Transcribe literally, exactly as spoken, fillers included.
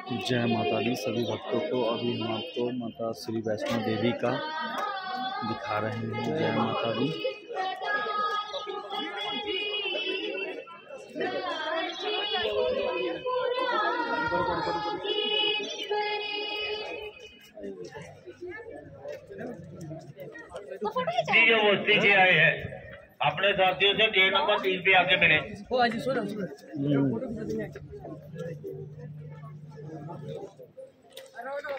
जय माता दी सभी भक्तों को। अभी हम आपको माता श्री वैष्णो देवी का दिखा रहे हैं। जय माता दी। जो बस्ती से आए हैं अपने साथियों से गेट नंबर तीन पे आके मिले।